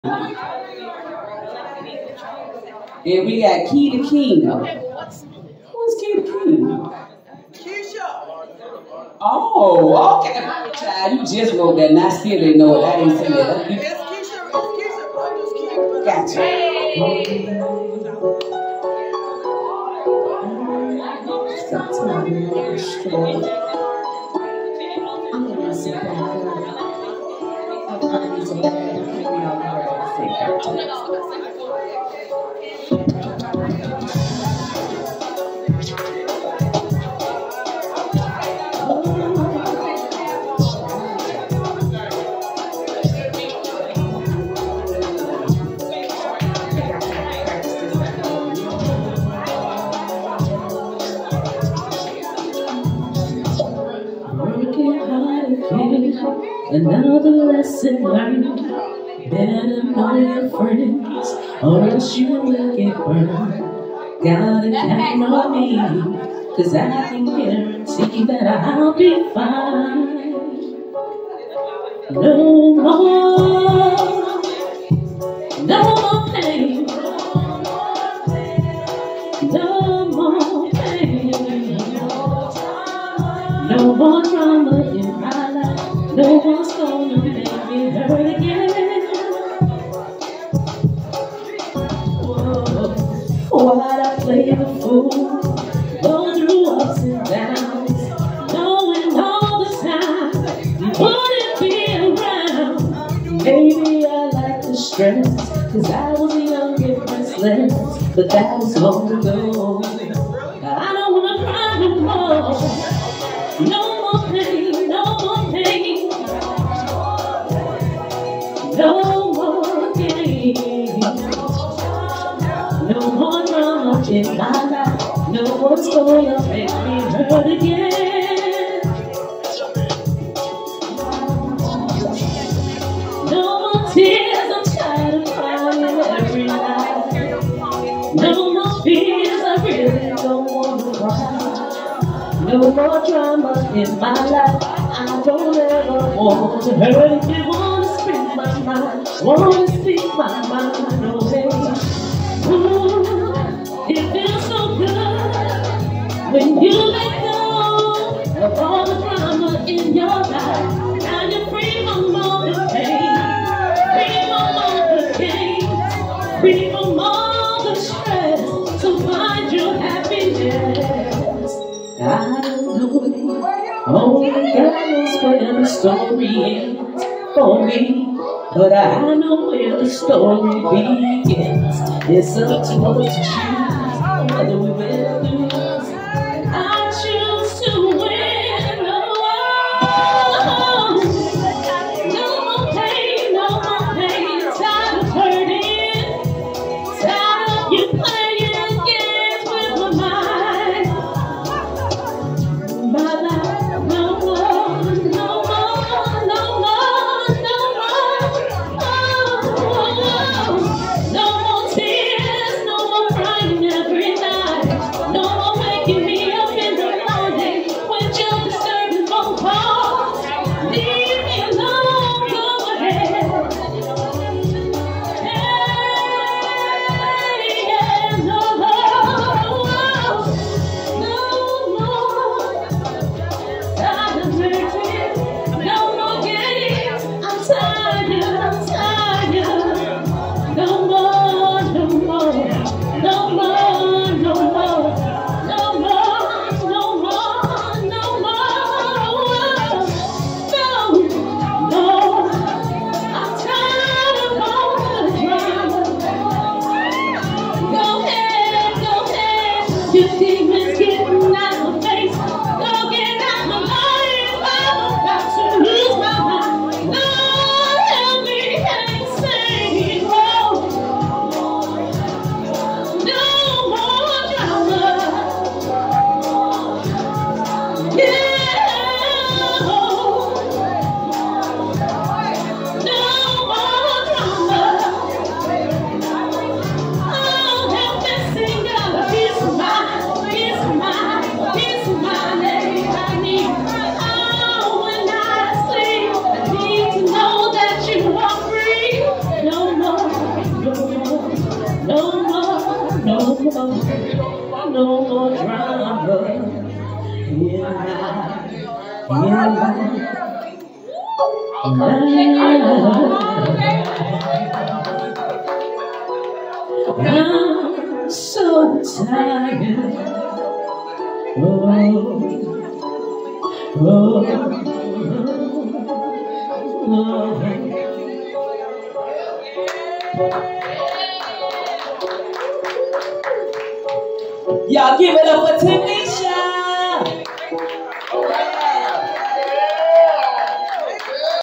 And we got Key the King. Who's Key the King? Oh, okay. Child, you just wrote that and I still didn't know it. I didn't see that. Gotcha. I'm gonna sit back. Another lesson learned. Better know your friends, or else you will get burned. Gotta count on me, 'cause I can guarantee that I'll be fine. No more, no more pain, no more pain, no more drama in my life. No one's gonna make me hurt again. Whoa, why'd I play the fool? Go through ups and downs, knowing all the time you wouldn't be around. Maybe I like the stress, 'cause I was young and restless, but that was long ago. I don't wanna cry no more. No more pain, no more pain. No more games, no more drama in my life. No one's gonna make me hurt again. No more tears, I'm tired of crying every night. No more fears, I really don't wanna cry. No more drama in my life. I don't ever want to hurt anyone. Wanna speak my mind, no way. Ooh, it feels so good when you let go of all the drama in your life. Now you're free from all the pain, free from all the games, free from all the stress. So find your happiness. I don't know, only God knows where the story ends for me. But I know where the story begins. It's up to us to choose whether we win or lose. I choose to win. Oh, no more pain, no more pain. Tired of hurting, tired of you playing games with my mind. My life, no more, no more, no more, no more. No more tears, no more crying every night. No no more drama in my I'm so tired. Y'all give it up for Tiffany.